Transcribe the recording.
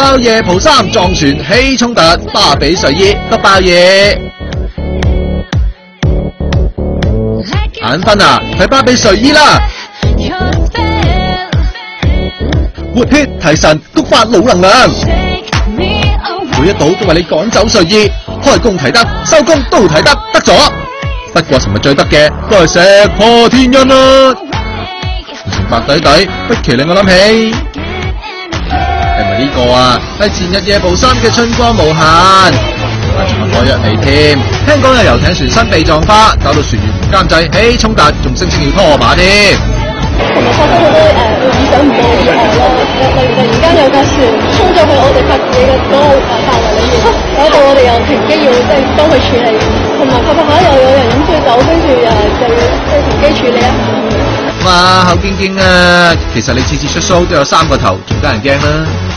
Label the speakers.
Speaker 1: 爆夜蒲3撞船起衝突，巴比睡衣都爆嘢。眼瞓啊，睇巴比睡衣啦！活血提神，菊花腦能量，每一島都為你趕走睡意，開工提得，收工都提得，得咗。不過尋日最得嘅都係石破天驚啦，成白底底，不期令我諗起，係咪呢個啊？係前日夜蒲3嘅春光無限，仲有我約你添。聽講有遊艇船身被撞花，搞到船員唔監製，起衝突，仲聲稱要拖馬添。
Speaker 2: 同埋發生好多意想唔到嘅意外咯，例如突然間有架船衝咗去我哋拍嘢嘅嗰個範圍裏面，搞到我哋又停機要即係幫佢處理，同埋拍下又有人飲醉酒，跟住就要即係停機處理一下。
Speaker 1: 哇，口堅堅啊！其實你次次出 show 都有3個頭，仲得人驚啦。